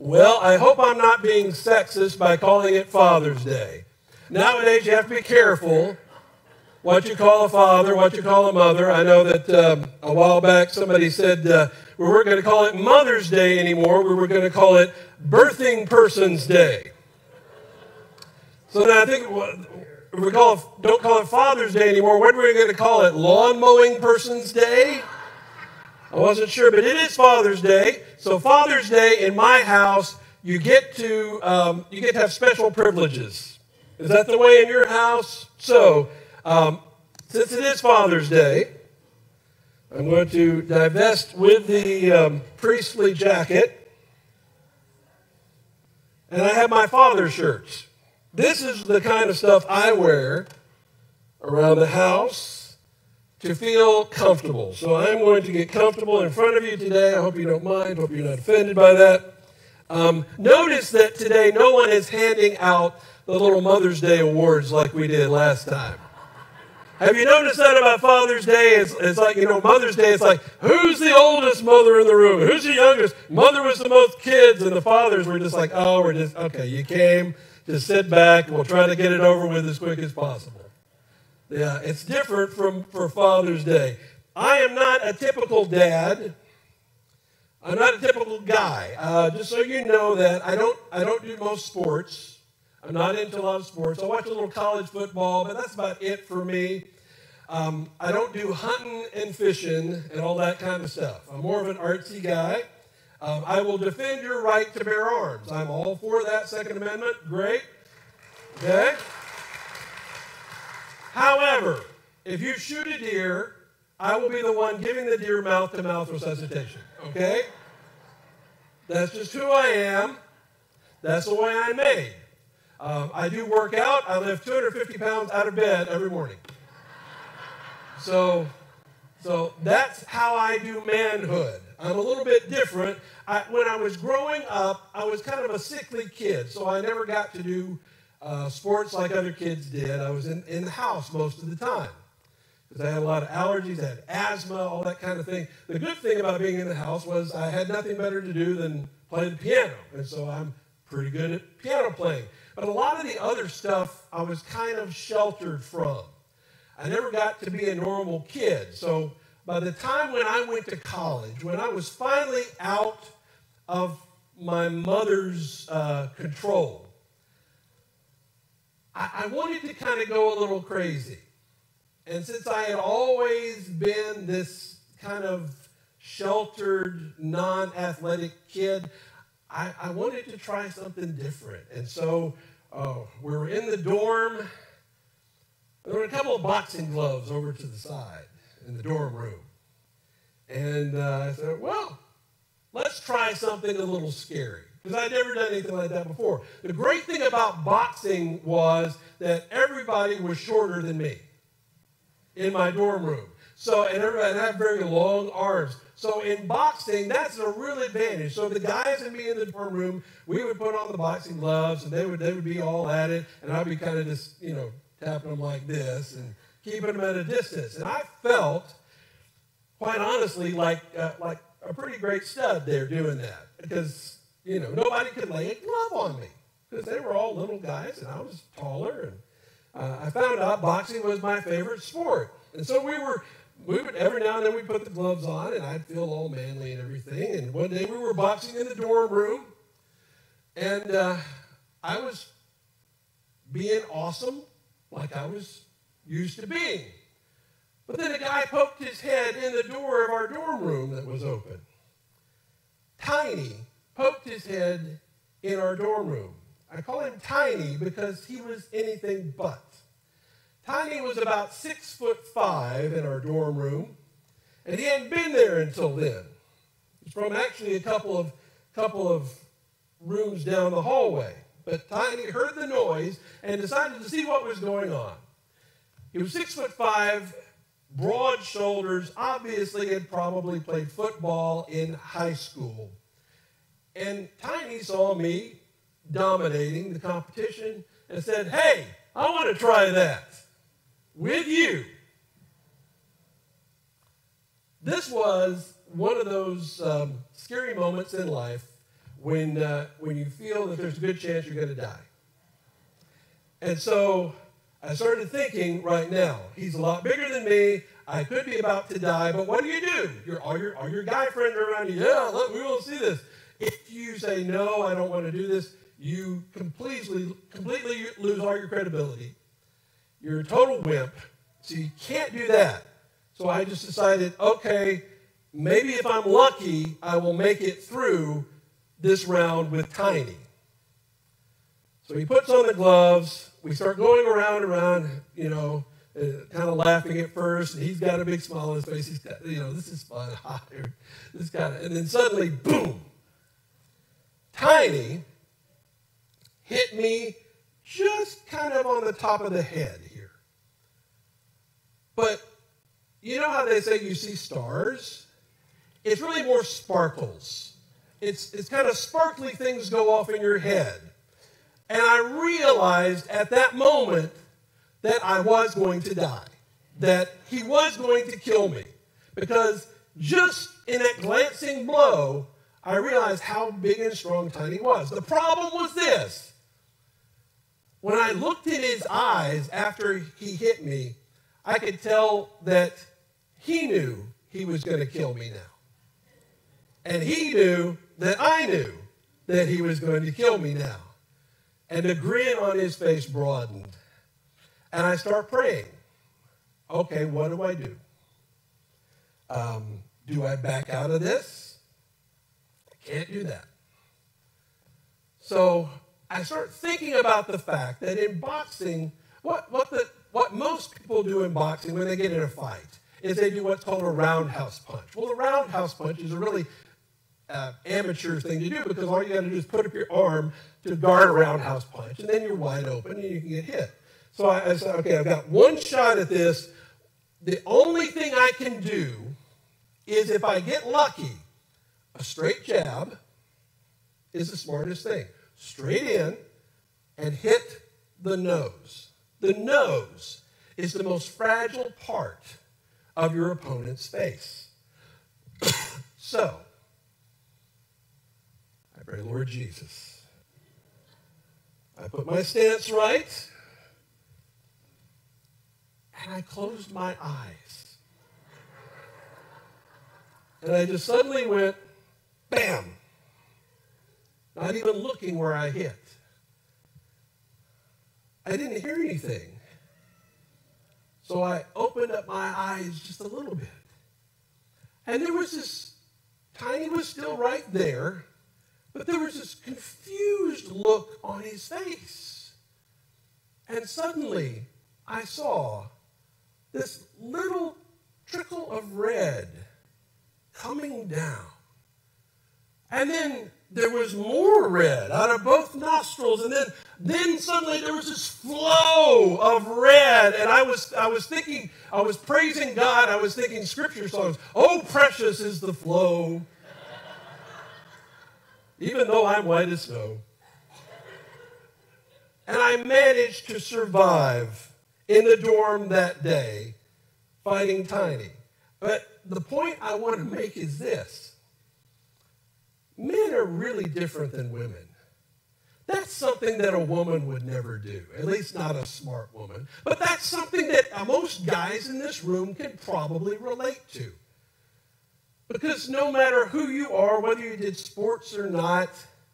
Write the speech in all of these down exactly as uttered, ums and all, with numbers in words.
Well, I hope I'm not being sexist by calling it Father's Day. Nowadays, you have to be careful what you call a father, what you call a mother. I know that um, a while back somebody said uh, we weren't going to call it Mother's Day anymore. We were going to call it Birthing Person's Day. So then I think we call it, don't call it Father's Day anymore. What are we going to call it? Lawn Mowing Person's Day? I wasn't sure, but it is Father's Day. So Father's Day in my house, you get to um, you get to have special privileges. Is that the way in your house? So um, since it is Father's Day, I'm going to divest with the um, priestly jacket, and I have my father's shirts. This is the kind of stuff I wear around the house to feel comfortable. So I'm going to get comfortable in front of you today. I hope you don't mind. Hope you're not offended by that. Um, notice that today no one is handing out the little Mother's Day awards like we did last time. Have you noticed that about Father's Day? It's, it's like, you know, Mother's Day, it's like, who's the oldest mother in the room? Who's the youngest? Mother was the most kids, and the fathers were just like, oh, we're just, okay, you came, just sit back, and we'll try to get it over with as quick as possible. Yeah, it's different from for Father's Day. I am not a typical dad. I'm not a typical guy. Uh, just so you know that I don't I don't do most sports. I'm not into a lot of sports. I watch a little college football, but that's about it for me. Um, I don't do hunting and fishing and all that kind of stuff. I'm more of an artsy guy. Um, I will defend your right to bear arms. I'm all for that Second Amendment. Great. Okay? However, if you shoot a deer, I will be the one giving the deer mouth-to-mouth resuscitation, okay? That's just who I am. That's the way I'm made. Um, I do work out. I lift two hundred fifty pounds out of bed every morning. So, so that's how I do manhood. I'm a little bit different. I, when I was growing up, I was kind of a sickly kid, so I never got to do Uh, sports like other kids did. I was in, in the house most of the time because I had a lot of allergies, I had asthma, all that kind of thing. The good thing about being in the house was I had nothing better to do than play the piano, and so I'm pretty good at piano playing. But a lot of the other stuff I was kind of sheltered from. I never got to be a normal kid. So by the time when I went to college, when I was finally out of my mother's uh, control, I wanted to kind of go a little crazy. And since I had always been this kind of sheltered, non-athletic kid, I, I wanted to try something different. And so uh, we were in the dorm. There were a couple of boxing gloves over to the side in the dorm room. And uh, I said, well, let's try something a little scary. Because I'd never done anything like that before. The great thing about boxing was that everybody was shorter than me in my dorm room. So, and everybody had very long arms. So in boxing, that's a real advantage. So the guys and me in the dorm room, we would put on the boxing gloves, and they would they would be all at it, and I'd be kind of just, you know, tapping them like this and keeping them at a distance. And I felt, quite honestly, like uh, like a pretty great stud there doing that, because you know, nobody could lay a glove on me because they were all little guys and I was taller. And uh, I found out boxing was my favorite sport. And so we were, we would, every now and then we'd put the gloves on and I'd feel all manly and everything. And one day we were boxing in the dorm room and uh, I was being awesome like I was used to being. But then a guy poked his head in the door of our dorm room that was open. Tiny poked his head in our dorm room. I call him Tiny because he was anything but. Tiny was about six foot five in our dorm room, and he hadn't been there until then. He's from actually a couple of couple of rooms down the hallway. But Tiny heard the noise and decided to see what was going on. He was six foot five, broad shoulders, obviously had probably played football in high school. And Tiny saw me dominating the competition and said, hey, I want to try that with you. This was one of those um, scary moments in life when, uh, when you feel that there's a good chance you're going to die. And so I started thinking, right now, he's a lot bigger than me. I could be about to die, but what do you do? Your, all, your, all your guy friends are around you. Yeah, look, we will see this. If you say, no, I don't want to do this, you completely, completely lose all your credibility. You're a total wimp, so you can't do that. So I just decided, okay, maybe if I'm lucky, I will make it through this round with Tiny. So he puts on the gloves. We start going around and around, you know, uh, kind of laughing at first. And he's got a big smile on his face. He's got, you know, this is fun. This kind of, and then suddenly, boom, Tiny hit me just kind of on the top of the head here. But you know how they say you see stars? It's really more sparkles. It's, it's kind of sparkly things go off in your head. And I realized at that moment that I was going to die, that he was going to kill me. Because just in that glancing blow, I realized how big and strong Tiny was. The problem was this. When I looked in his eyes after he hit me, I could tell that he knew he was going to kill me now. And he knew that I knew that he was going to kill me now. And the grin on his face broadened. And I start praying. Okay, what do I do? Um, do I back out of this? I can't do that. So I start thinking about the fact that in boxing, what, what, the, what most people do in boxing when they get in a fight is they do what's called a roundhouse punch. Well, the roundhouse punch is a really uh, amateur thing to do because all you got to do is put up your arm to guard a roundhouse punch, and then you're wide open and you can get hit. So I, I said, okay, I've got one shot at this. The only thing I can do is if I get lucky, a straight jab is the smartest thing. Straight in and hit the nose. The nose is the most fragile part of your opponent's face. So, I pray, Lord Jesus, I put my stance right, and I closed my eyes. And I just suddenly went, bam, not even looking where I hit. I didn't hear anything. So I opened up my eyes just a little bit. And there was this, Tiny was still right there, but there was this confused look on his face. And suddenly, I saw this little trickle of red coming down. And then there was more red out of both nostrils. And then, then suddenly there was this flow of red. And I was, I was thinking, I was praising God. I was thinking scripture songs. Oh, precious is the flow. Even though I'm white as snow. And I managed to survive in the dorm that day fighting Tiny. But the point I want to make is this. Men are really different than women. That's something that a woman would never do, at least not a smart woman. But that's something that most guys in this room can probably relate to. Because no matter who you are, whether you did sports or not,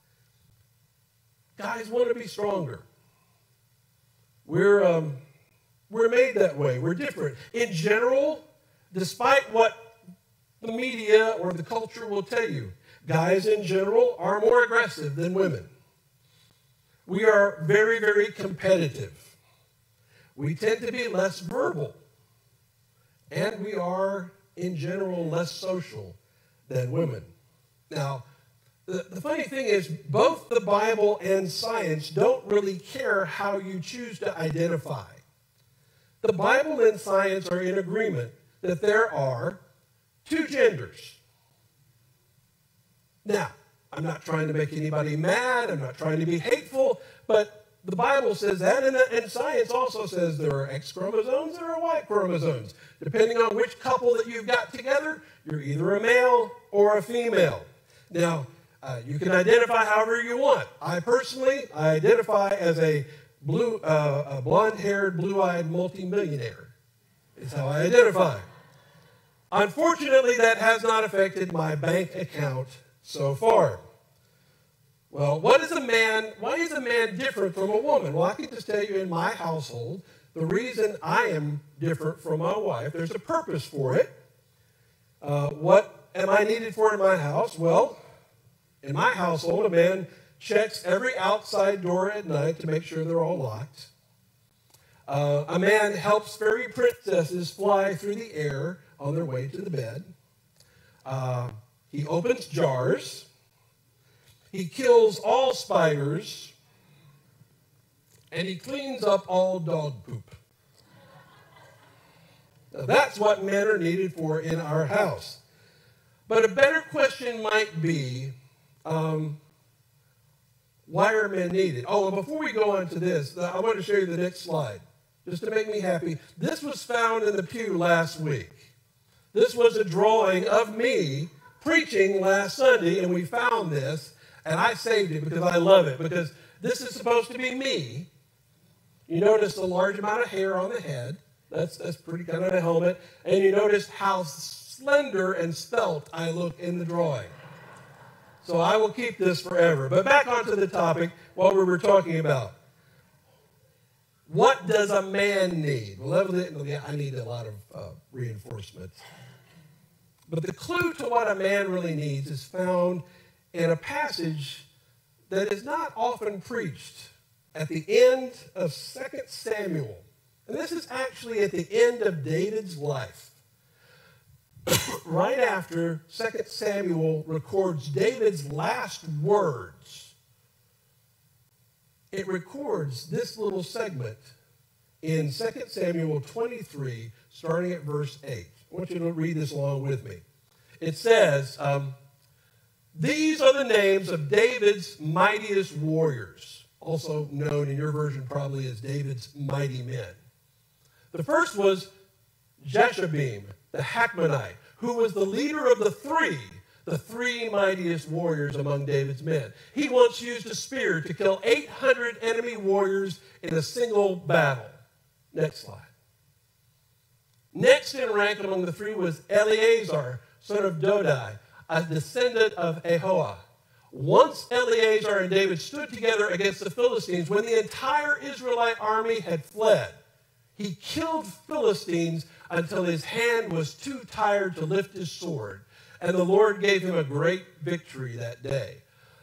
guys want to be stronger. We're, um, we're made that way. We're different. In general, despite what the media or the culture will tell you, guys in general are more aggressive than women. We are very, very competitive. We tend to be less verbal. And we are, in general, less social than women. Now, the, the funny thing is, both the Bible and science don't really care how you choose to identify. The Bible and science are in agreement that there are two genders. Now, I'm not trying to make anybody mad. I'm not trying to be hateful, but the Bible says that, and, and science also says there are X chromosomes, there are Y chromosomes. Depending on which couple that you've got together, you're either a male or a female. Now, uh, you can identify however you want. I personally, I identify as a blue, uh, a blonde-haired, blue-eyed multimillionaire. Is how I identify. Unfortunately, that has not affected my bank account so far. Well, what is a man, why is a man different from a woman? Well, I can just tell you in my household, the reason I am different from my wife, there's a purpose for it. Uh, what am I needed for in my house? Well, in my household, a man checks every outside door at night to make sure they're all locked. Uh, a man helps fairy princesses fly through the air on their way to the bed. Uh, he opens jars. He kills all spiders. And he cleans up all dog poop. Now, that's what men are needed for in our house. But a better question might be, um, why are men needed? Oh, and before we go on to this, I want to show you the next slide, just to make me happy. This was found in the pew last week. This was a drawing of me preaching last Sunday, and we found this, and I saved it because I love it, because this is supposed to be me. You notice a large amount of hair on the head. That's, that's pretty kind of a helmet. And you notice how slender and svelte I look in the drawing. So I will keep this forever. But back onto the topic, what we were talking about. What does a man need? Well, evidently, I need a lot of uh, reinforcement. But the clue to what a man really needs is found in a passage that is not often preached at the end of Second Samuel. And this is actually at the end of David's life. Right after Second Samuel records David's last words, it records this little segment in Second Samuel twenty-three, starting at verse eight. I want you to read this along with me. It says, um, these are the names of David's mightiest warriors, also known in your version probably as David's mighty men. The first was Jeshabim, the Hakmonite, who was the leader of the three, the three mightiest warriors among David's men. He once used a spear to kill eight hundred enemy warriors in a single battle. Next slide. Next in rank among the three was Eleazar, son of Dodai, a descendant of Ahoah. Once Eleazar and David stood together against the Philistines when the entire Israelite army had fled. He killed Philistines until his hand was too tired to lift his sword, and the Lord gave him a great victory that day.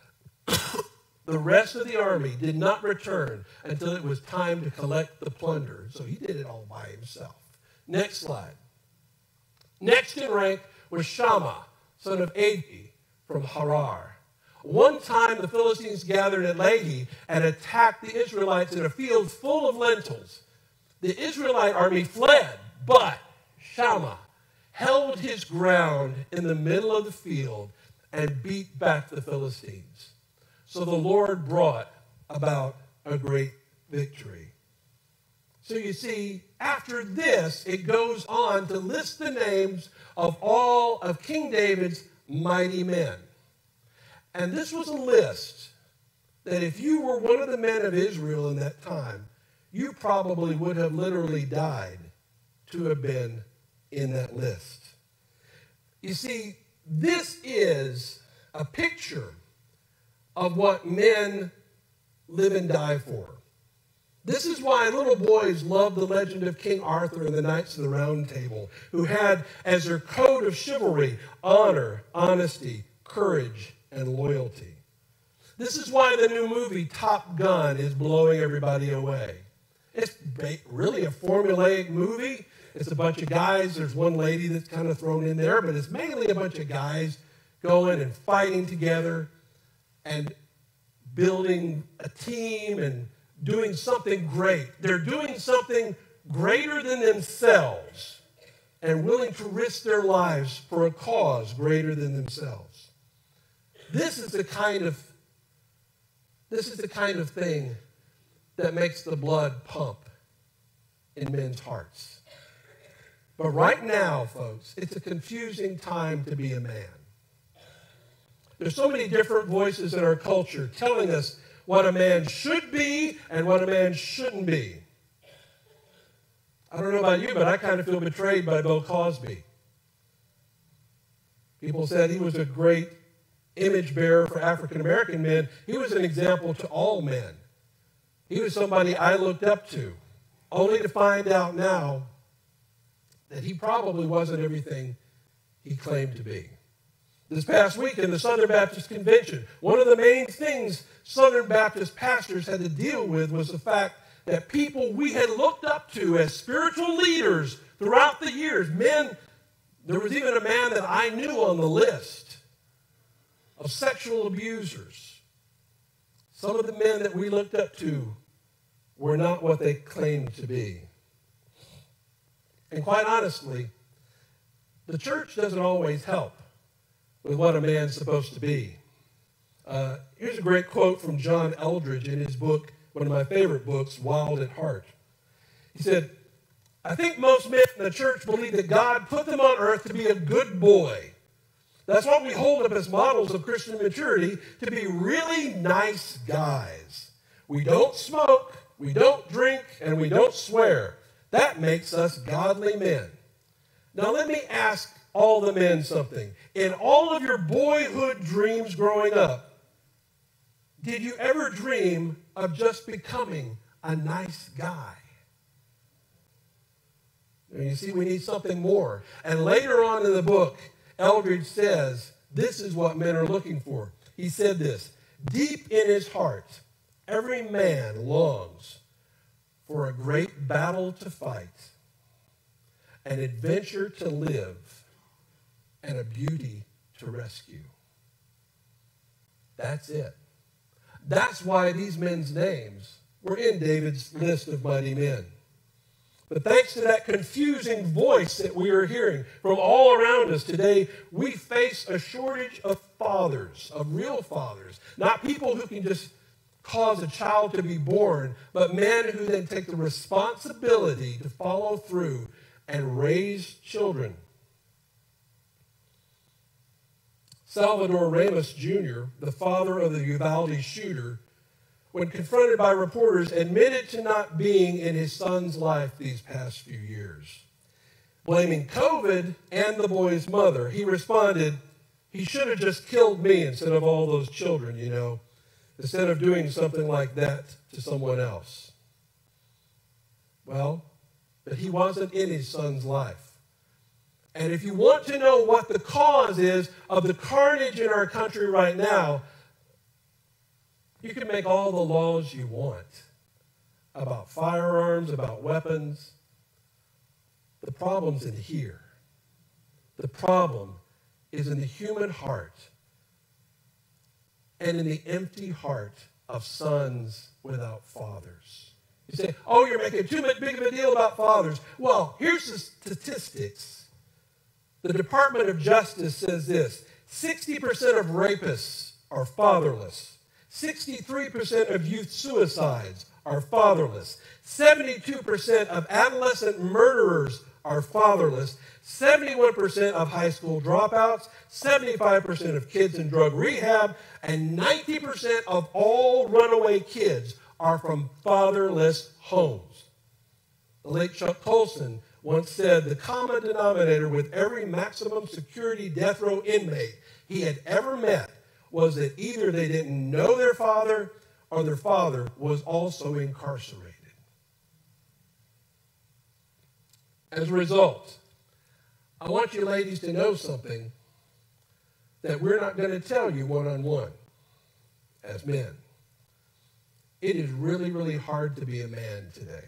The rest of the army did not return until it was time to collect the plunder, so he did it all by himself. Next slide. Next in rank was Shammah, son of Agi, from Harar. One time the Philistines gathered at Lehi and attacked the Israelites in a field full of lentils. The Israelite army fled, but Shammah held his ground in the middle of the field and beat back the Philistines. So the Lord brought about a great victory. So you see, after this, it goes on to list the names of all of King David's mighty men. And this was a list that if you were one of the men of Israel in that time, you probably would have literally died to have been in that list. You see, this is a picture of what men live and die for. This is why little boys love the legend of King Arthur and the Knights of the Round Table, who had as their code of chivalry honor, honesty, courage, and loyalty. This is why the new movie Top Gun is blowing everybody away. It's really a formulaic movie. It's a bunch of guys. There's one lady that's kind of thrown in there, but it's mainly a bunch of guys going and fighting together and building a team and doing something great. They're doing something greater than themselves and willing to risk their lives for a cause greater than themselves. This is the kind of, this is the kind of thing that makes the blood pump in men's hearts. But right now, folks, it's a confusing time to be a man. There's so many different voices in our culture telling us what a man should be and what a man shouldn't be. I don't know about you, but I kind of feel betrayed by Bill Cosby. People said he was a great image bearer for African American men. He was an example to all men. He was somebody I looked up to, only to find out now that he probably wasn't everything he claimed to be. This past week in the Southern Baptist Convention, one of the main things Southern Baptist pastors had to deal with was the fact that people we had looked up to as spiritual leaders throughout the years, men, there was even a man that I knew on the list of sexual abusers. Some of the men that we looked up to were not what they claimed to be. And quite honestly, the church doesn't always help with what a man's supposed to be. Uh, here's a great quote from John Eldridge in his book, one of my favorite books, Wild at Heart. He said, I think most men in the church believe that God put them on earth to be a good boy. That's what we hold up as models of Christian maturity, to be really nice guys. We don't smoke, we don't drink, and we don't swear. That makes us godly men. Now let me ask all the men something. In all of your boyhood dreams growing up, did you ever dream of just becoming a nice guy? And you see, we need something more. And later on in the book, Eldridge says, this is what men are looking for. He said this, deep in his heart, every man longs for a great battle to fight, an adventure to live, and a beauty to rescue. That's it. That's why these men's names were in David's list of mighty men. But thanks to that confusing voice that we are hearing from all around us today, we face a shortage of fathers, of real fathers, not people who can just cause a child to be born, but men who then take the responsibility to follow through and raise children. Salvador Ramos Junior, the father of the Uvalde shooter, when confronted by reporters, admitted to not being in his son's life these past few years. Blaming COVID and the boy's mother, he responded, he should have just killed me instead of all those children, you know, instead of doing something like that to someone else. Well, but he wasn't in his son's life. And if you want to know what the cause is of the carnage in our country right now, you can make all the laws you want about firearms, about weapons. The problem's in here. The problem is in the human heart and in the empty heart of sons without fathers. You say, oh, you're making too big of a deal about fathers. Well, here's the statistics. The Department of Justice says this, sixty percent of rapists are fatherless. sixty-three percent of youth suicides are fatherless. seventy-two percent of adolescent murderers are fatherless. seventy-one percent of high school dropouts, seventy-five percent of kids in drug rehab, and ninety percent of all runaway kids are from fatherless homes. The late Chuck Colson once said the common denominator with every maximum security death row inmate he had ever met was that either they didn't know their father or their father was also incarcerated. As a result, I want you ladies to know something that we're not going to tell you one-on-one as men. It is really, really hard to be a man today.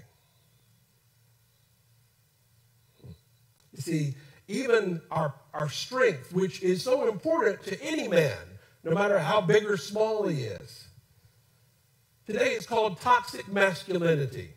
You see, even our, our strength, which is so important to any man, no matter how big or small he is. Today it's called toxic masculinity.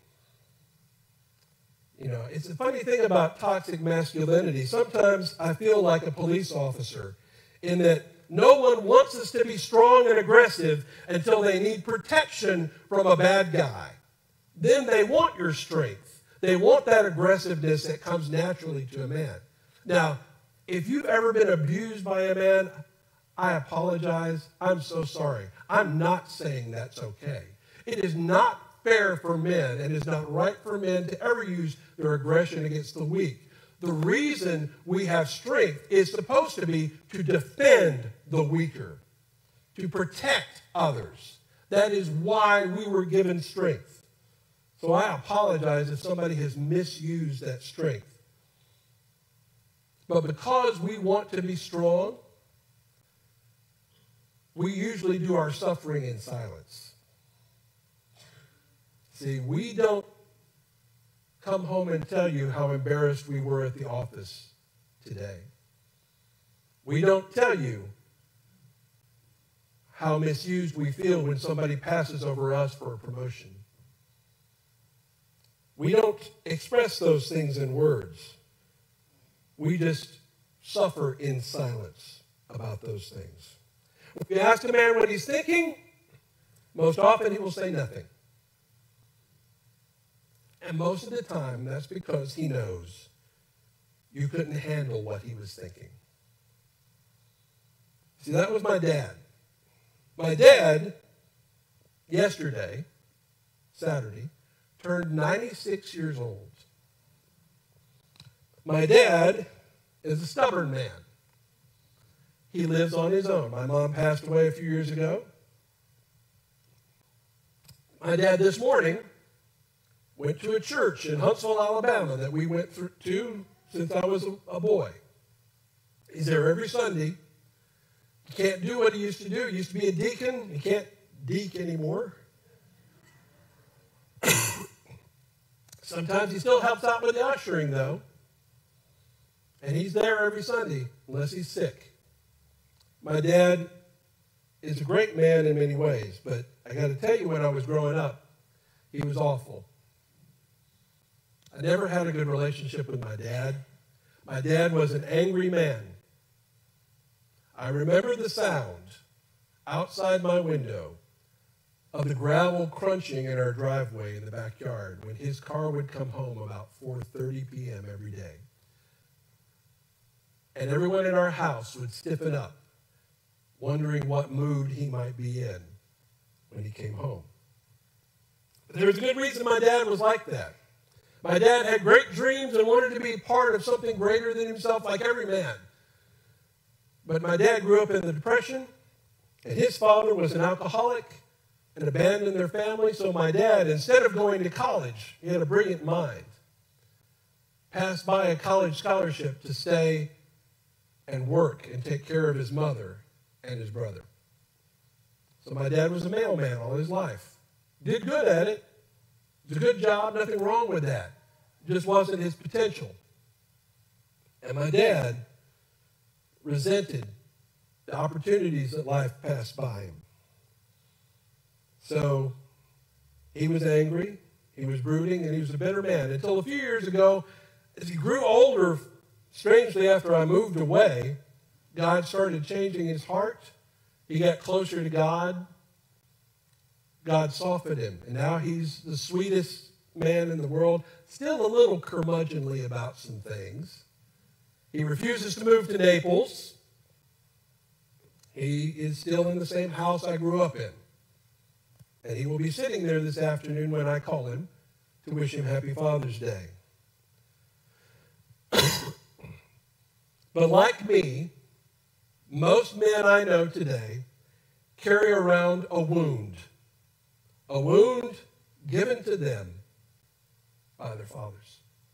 You know, it's a funny thing about toxic masculinity. Sometimes I feel like a police officer in that no one wants us to be strong and aggressive until they need protection from a bad guy. Then they want your strength. They want that aggressiveness that comes naturally to a man. Now, if you've ever been abused by a man, I apologize. I'm so sorry. I'm not saying that's okay. It is not fair for men, and it is not right for men to ever use their aggression against the weak. The reason we have strength is supposed to be to defend the weaker, to protect others. That is why we were given strength. So I apologize if somebody has misused that strength. But because we want to be strong, we usually do our suffering in silence. See, we don't come home and tell you how embarrassed we were at the office today. We don't tell you how misused we feel when somebody passes over us for a promotion. We don't express those things in words. We just suffer in silence about those things. If you ask a man what he's thinking, most often he will say nothing. And most of the time, that's because he knows you couldn't handle what he was thinking. See, that was my dad. My dad, yesterday, Saturday, turned ninety-six years old. My dad is a stubborn man. He lives on his own. My mom passed away a few years ago. My dad this morning went to a church in Huntsville, Alabama that we went through to since I was a, a boy. He's there every Sunday. He can't do what he used to do. He used to be a deacon. He can't deek anymore. Sometimes he still helps out with the ushering, though. And he's there every Sunday, unless he's sick. My dad is a great man in many ways, but I got to tell you, when I was growing up, he was awful. I never had a good relationship with my dad. My dad was an angry man. I remember the sound outside my window of the gravel crunching in our driveway in the backyard when his car would come home about four thirty p.m. every day. And everyone in our house would stiffen up, wondering what mood he might be in when he came home. But there was a good reason my dad was like that. My dad had great dreams and wanted to be part of something greater than himself, like every man. But my dad grew up in the Depression, and his father was an alcoholic and abandoned their family. So my dad, instead of going to college, he had a brilliant mind, passed by a college scholarship to stay and work and take care of his mother and his brother. So my dad was a mailman all his life. Did good at it. It was a good job, nothing wrong with that. It just wasn't his potential. And my dad resented the opportunities that life passed by him. So he was angry, he was brooding, and he was a bitter man. Until a few years ago, as he grew older, strangely after I moved away, God started changing his heart. He got closer to God. God softened him, and now he's the sweetest man in the world, still a little curmudgeonly about some things. He refuses to move to Naples. He is still in the same house I grew up in. And he will be sitting there this afternoon when I call him to wish him Happy Father's Day. But like me, most men I know today carry around a wound. A wound given to them by their fathers.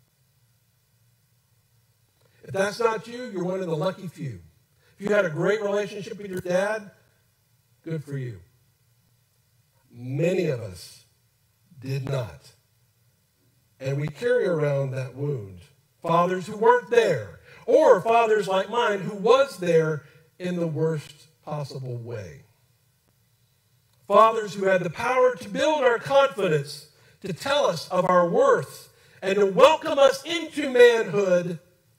If that's not you, you're one of the lucky few. If you had a great relationship with your dad, good for you. Many of us did not. And we carry around that wound. Fathers who weren't there, or fathers like mine who was there in the worst possible way. Fathers who had the power to build our confidence, to tell us of our worth, and to welcome us into manhood,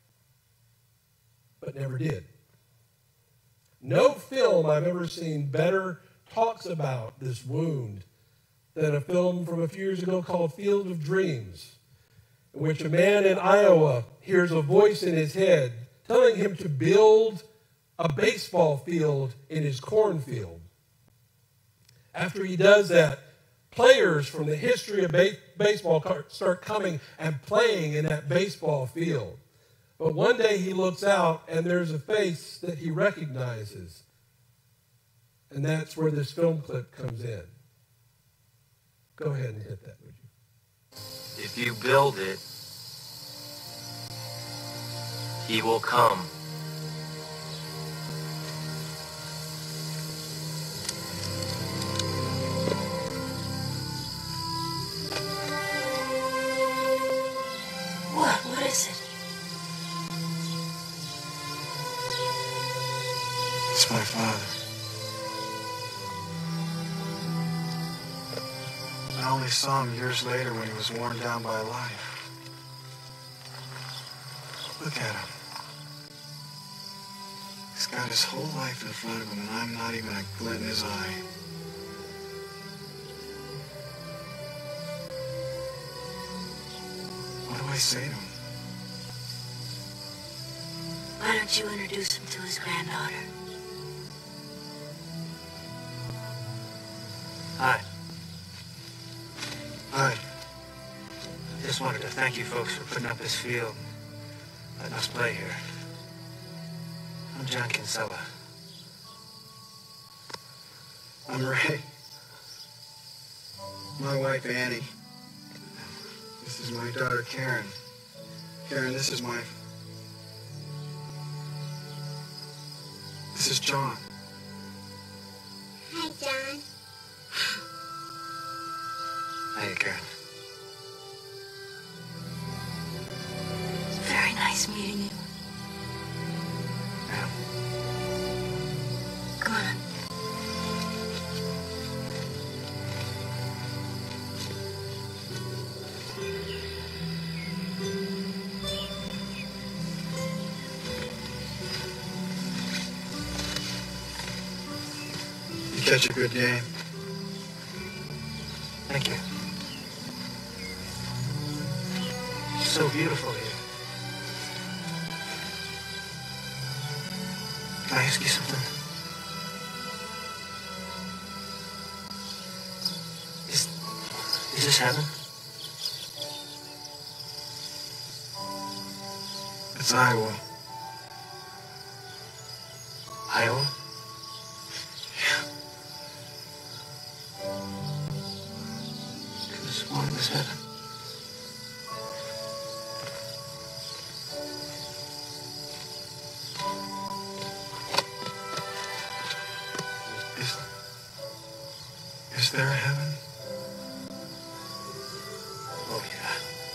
but never did. No film I've ever seen better talks about this wound than a film from a few years ago called Field of Dreams, in which a man in Iowa hears a voice in his head telling him to build a baseball field in his cornfield. After he does that, players from the history of ba- baseball start coming and playing in that baseball field. But one day he looks out and there's a face that he recognizes. And that's where this film clip comes in. Go ahead and hit that, would you? If you build it, he will come. What? What is it? It's my father. I only saw him years later when he was worn down by life. Look at him. He's got his whole life in front of him, and I'm not even a glint in his eye. What do I say to him? Why don't you introduce him to his granddaughter? Hi. Hi. I just wanted to thank you folks for putting up this field, letting us play here. I'm John Kinsella. I'm Ray. My wife, Annie. This is my daughter, Karen. Karen, this is my... This is John. Hi, John. Hey, Karen. It's very nice meeting you. Yeah. Come on. You catch a good game. Thank you. It's so beautiful here. Can I ask you something? Is, is this heaven? It's Iowa. Iowa? Because one is heaven. Is, is there a heaven? Oh, yeah.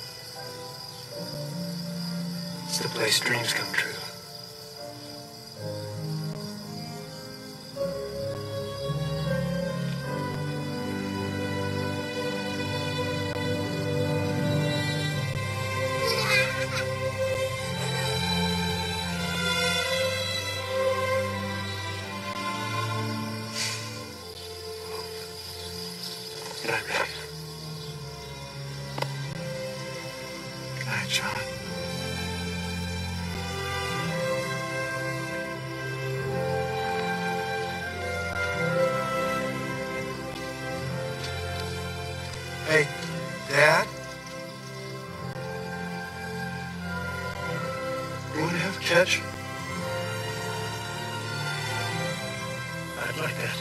It's the place dreams come true. Good night, Ray. Good night, John. Hey, Dad? You want to have a catch? I'd like that.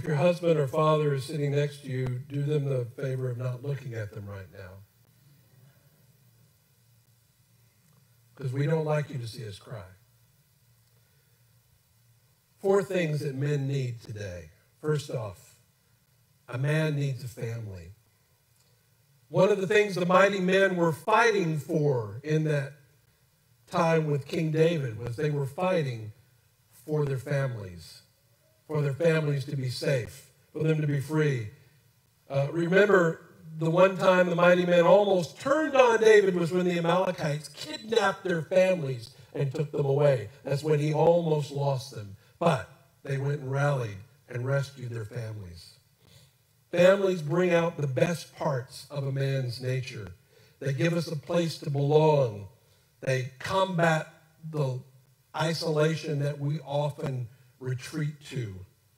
If your husband or father is sitting next to you, do them the favor of not looking at them right now. Because we don't like you to see us cry. Four things that men need today. First off, a man needs a family. One of the things the mighty men were fighting for in that time with King David was they were fighting for their families, for their families to be safe, for them to be free. Uh, remember, the one time the mighty men almost turned on David was when the Amalekites kidnapped their families and took them away. That's when he almost lost them. But they went and rallied and rescued their families. Families bring out the best parts of a man's nature. They give us a place to belong. They combat the isolation that we often retreat to.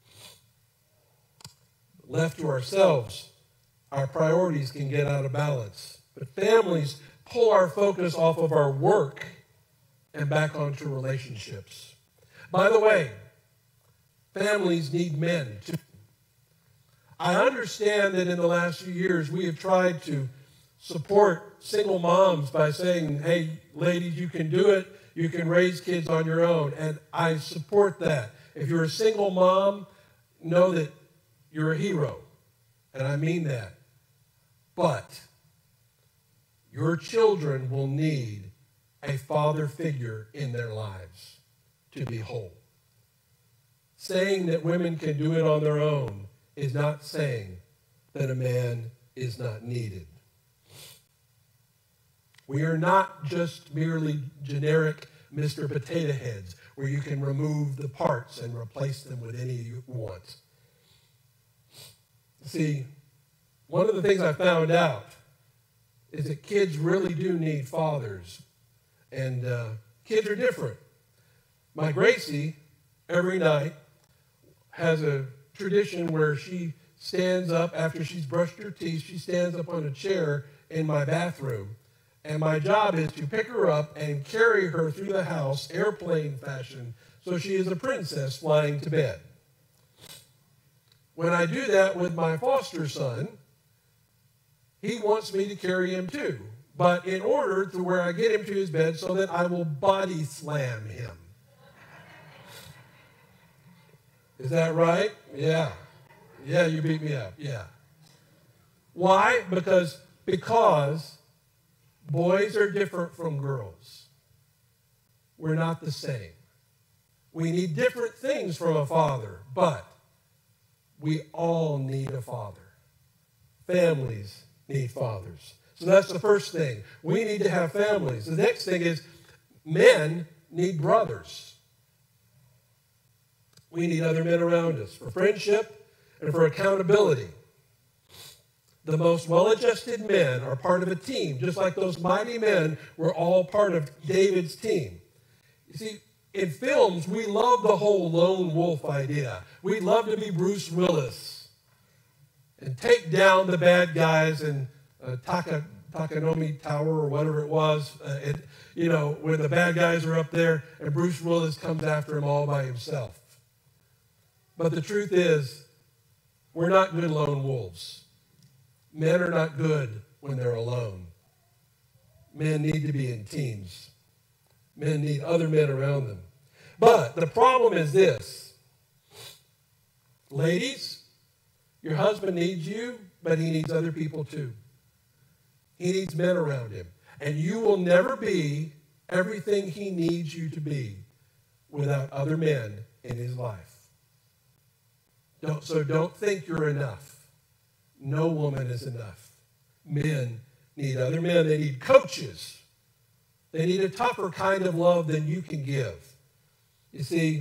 Left to ourselves, our priorities can get out of balance. But families pull our focus off of our work and back onto relationships. By the way, families need men too. I understand that in the last few years we have tried to support single moms by saying, hey, ladies, you can do it. You can raise kids on your own. And I support that. If you're a single mom, know that you're a hero. And I mean that. But your children will need a father figure in their lives to be whole. Saying that women can do it on their own is not saying that a man is not needed. We are not just merely generic Mister Potato Heads where you can remove the parts and replace them with any you want. See, one of the things I found out is that kids really do need fathers. And uh, kids are different. My Gracie, every night, has a tradition where she stands up after she's brushed her teeth. She stands up on a chair in my bathroom. And my job is to pick her up and carry her through the house, airplane fashion, so she is a princess flying to bed. When I do that with my foster son, he wants me to carry him too. But in order to where I get him to his bed so that I will body slam him. Is that right? Yeah. Yeah, you beat me up. Yeah. Why? Because, because boys are different from girls. We're not the same. We need different things from a father, but we all need a father. Families need fathers. So that's the first thing. We need to have families. The next thing is men need brothers. We need other men around us for friendship and for accountability. The most well-adjusted men are part of a team, just like those mighty men were all part of David's team. You see, in films, we love the whole lone wolf idea. We love to be Bruce Willis and take down the bad guys in uh, Taka, Takanomi Tower or whatever it was. Uh, it, you know, when the bad guys are up there and Bruce Willis comes after them all by himself. But the truth is, we're not good lone wolves. Men are not good when they're alone. Men need to be in teams. Men need other men around them. But the problem is this. Ladies, your husband needs you, but he needs other people too. He needs men around him. And you will never be everything he needs you to be without other men in his life. Don't, so don't think you're enough. No woman is enough. Men need other men. They need coaches. They need a tougher kind of love than you can give. You see,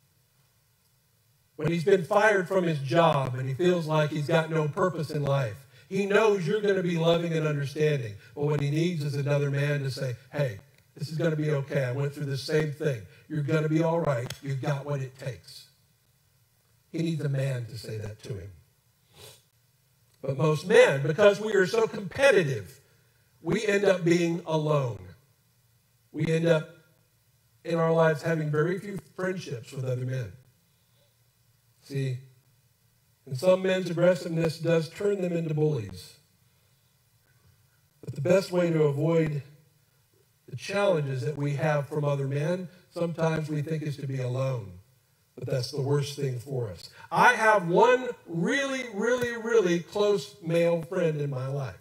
when he's been fired from his job and he feels like he's got no purpose in life, he knows you're going to be loving and understanding. But what he needs is another man to say, hey, this is going to be okay. I went through the same thing. You're going to be all right. You've got what it takes. He needs a man to say that to him. But most men, because we are so competitive, we end up being alone. We end up in our lives having very few friendships with other men. See, And some men's aggressiveness does turn them into bullies. But the best way to avoid the challenges that we have from other men, sometimes we think is to be alone. But that's the worst thing for us. I have one really, really, really close male friend in my life.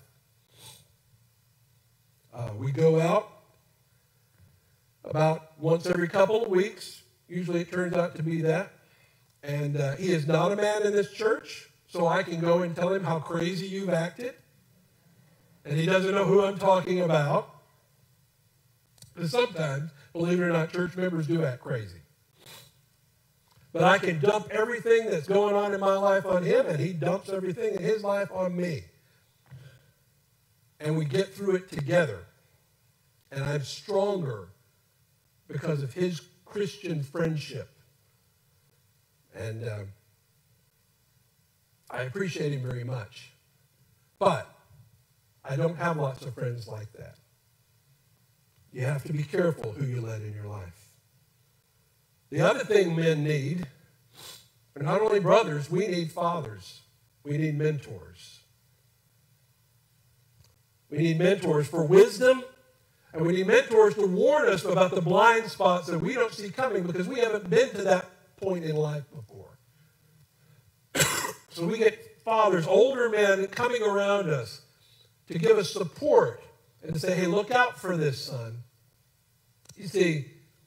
Uh, we go out about once every couple of weeks. Usually it turns out to be that. And uh, he is not a man in this church, so I can go and tell him how crazy you've acted. And he doesn't know who I'm talking about. Because sometimes, believe it or not, church members do act crazy. But I can dump everything that's going on in my life on him, and he dumps everything in his life on me. And we get through it together. And I'm stronger because of his Christian friendship. And uh, I appreciate him very much. But I don't have lots of friends like that. You have to be careful who you let in your life. The other thing men need are not only brothers, we need fathers. We need mentors. We need mentors for wisdom, and we need mentors to warn us about the blind spots that we don't see coming because we haven't been to that point in life before. So we get fathers, older men coming around us to give us support and to say, hey, look out for this, son. You see,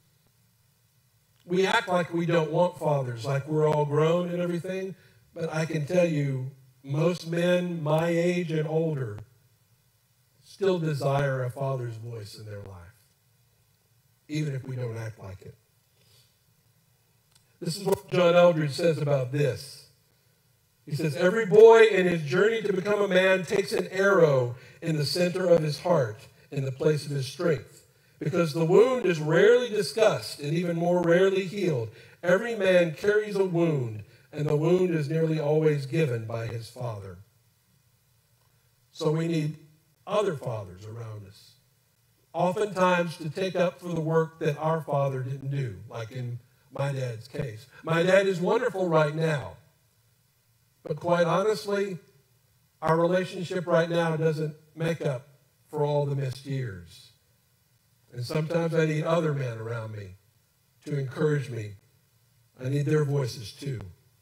we act like we don't want fathers, like we're all grown and everything, but I can tell you, most men my age and older still desire a father's voice in their life, even if we don't act like it. This is what John Eldredge says about this. He says, every boy in his journey to become a man takes an arrow in the center of his heart, in the place of his strength. Because the wound is rarely discussed and even more rarely healed. Every man carries a wound, and the wound is nearly always given by his father. So we need other fathers around us, oftentimes to take up for the work that our father didn't do, like in my dad's case. My dad is wonderful right now, but quite honestly, our relationship right now doesn't make up for all the missed years. And sometimes I need other men around me to encourage me. I need their voices too.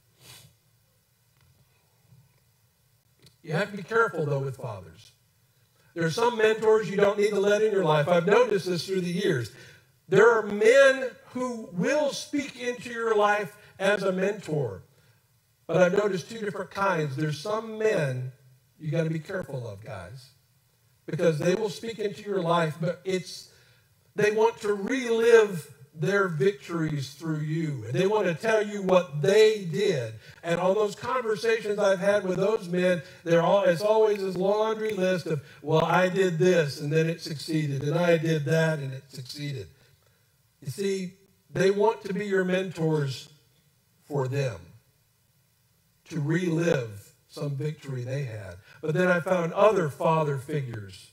You have to be careful, though, with fathers. There are some mentors you don't need to let in your life. I've noticed this through the years. There are men who will speak into your life as a mentor. But I've noticed two different kinds. There's some men you got to be careful of, guys, because they will speak into your life, but it's they want to relive their victories through you. And they want to tell you what they did. And on those conversations I've had with those men, they're all, it's always this laundry list of, well, I did this, and then it succeeded, and I did that, and it succeeded. You see, they want to be your mentors for them, to relive some victory they had. But then I found other father figures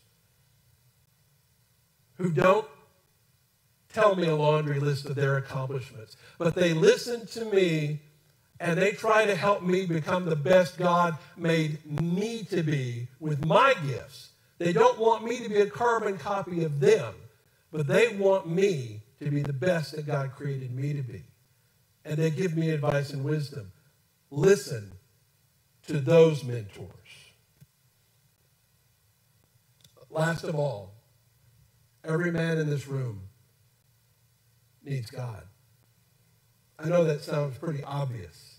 who don't tell me a laundry list of their accomplishments, but they listen to me and they try to help me become the best God made me to be with my gifts. They don't want me to be a carbon copy of them, but they want me to be the best that God created me to be. And they give me advice and wisdom. Listen to those mentors. Last of all, every man in this room needs God. I know that sounds pretty obvious.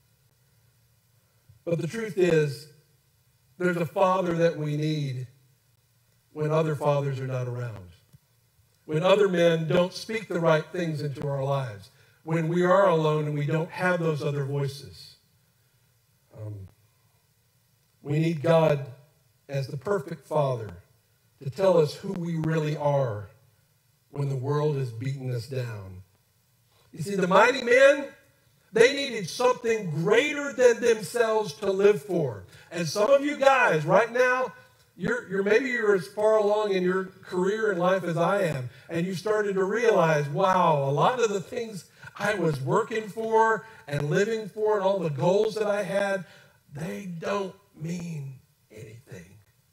But the truth is, there's a father that we need when other fathers are not around. When other men don't speak the right things into our lives. When we are alone and we don't have those other voices. Um, we need God as the perfect father to tell us who we really are when the world is beating us down. You see, the mighty men, they needed something greater than themselves to live for. And some of you guys right now, you're, you're maybe you're as far along in your career and life as I am, and you started to realize, wow, a lot of the things I was working for and living for and all the goals that I had, they don't mean anything.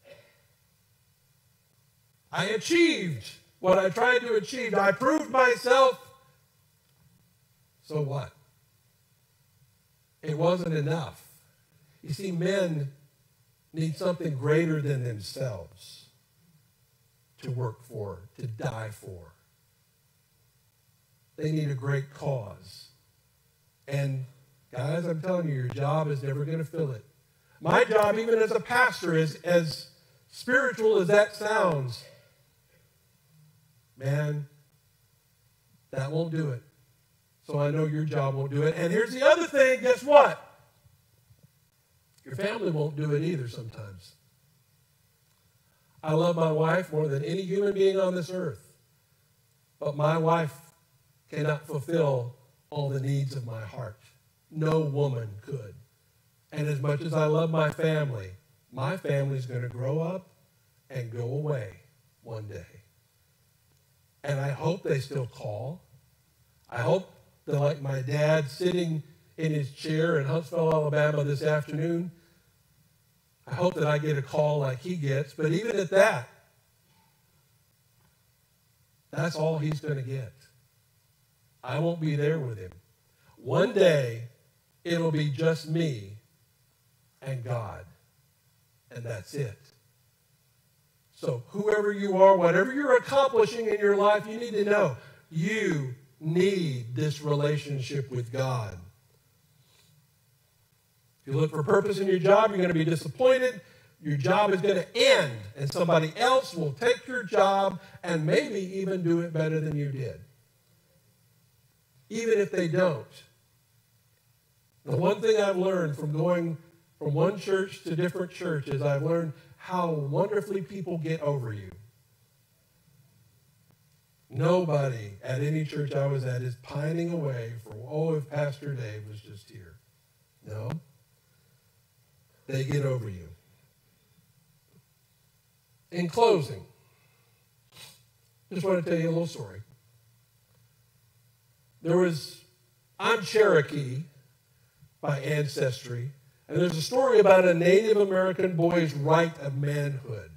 I achieved what I tried to achieve. I proved myself. So what? It wasn't enough. You see, men need something greater than themselves to work for, to die for. They need a great cause. And guys, I'm telling you, your job is never going to fill it. My job, even as a pastor, is as spiritual as that sounds. Man, that won't do it. So I know your job won't do it. And here's the other thing, guess what? Your family won't do it either sometimes. I love my wife more than any human being on this earth. But my wife cannot fulfill all the needs of my heart. No woman could. And as much as I love my family, my family's going to grow up and go away one day. And I hope they still call. I hope they're like my dad sitting in his chair in Huntsville, Alabama this afternoon. I hope that I get a call like he gets. But even at that, that's all he's going to get. I won't be there with him. One day, it'll be just me and God. And that's it. So whoever you are, whatever you're accomplishing in your life, you need to know you need this relationship with God. If you look for purpose in your job, you're going to be disappointed. Your job is going to end, and somebody else will take your job and maybe even do it better than you did. Even if they don't. The one thing I've learned from going from one church to different churches, I've learned how wonderfully people get over you. Nobody at any church I was at is pining away for, oh, if Pastor Dave was just here. No. They get over you. In closing, just want to tell you a little story. There was, I'm Cherokee by ancestry, and there's a story about a Native American boy's right of manhood.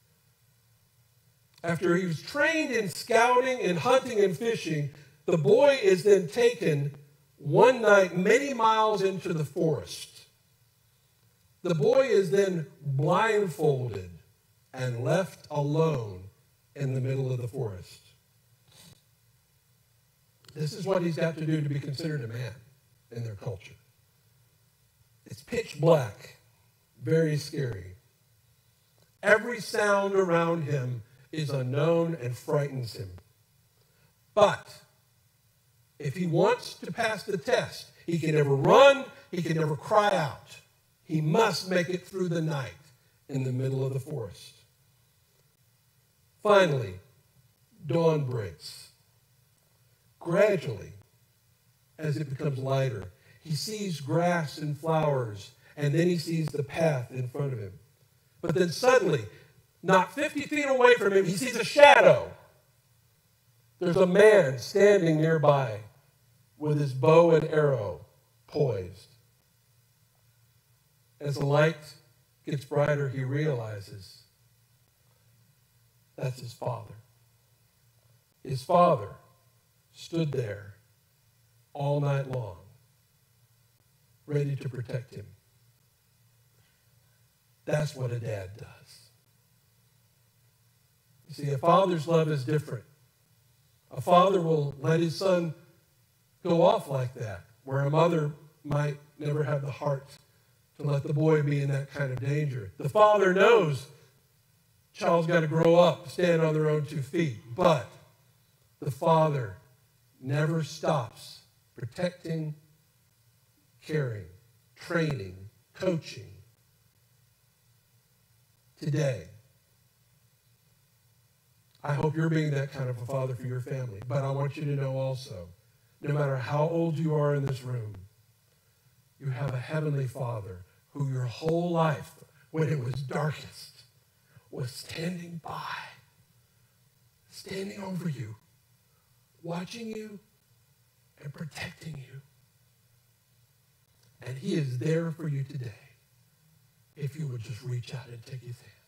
After he was trained in scouting and hunting and fishing, the boy is then taken one night many miles into the forest. The boy is then blindfolded and left alone in the middle of the forest. This is what he's got to do to be considered a man in their culture. It's pitch black, very scary. Every sound around him is unknown and frightens him. But if he wants to pass the test, he can never run, he can never cry out. He must make it through the night in the middle of the forest. Finally, dawn breaks. Gradually, as it becomes lighter, he sees grass and flowers, and then he sees the path in front of him. But then suddenly, not fifty feet away from him, he sees a shadow. There's a man standing nearby with his bow and arrow poised. As the light gets brighter, he realizes that's his father. His father stood there all night long, ready to protect him. That's what a dad does. You see, a father's love is different. A father will let his son go off like that, where a mother might never have the heart to let the boy be in that kind of danger. The father knows child's got to grow up, stand on their own two feet, but the father never stops protecting, caring, training, coaching. Today, I hope you're being that kind of a father for your family, but I want you to know also, no matter how old you are in this room, you have a heavenly Father who your whole life, when it was darkest, was standing by, standing over you, watching you and protecting you. And he is there for you today if you would just reach out and take his hand.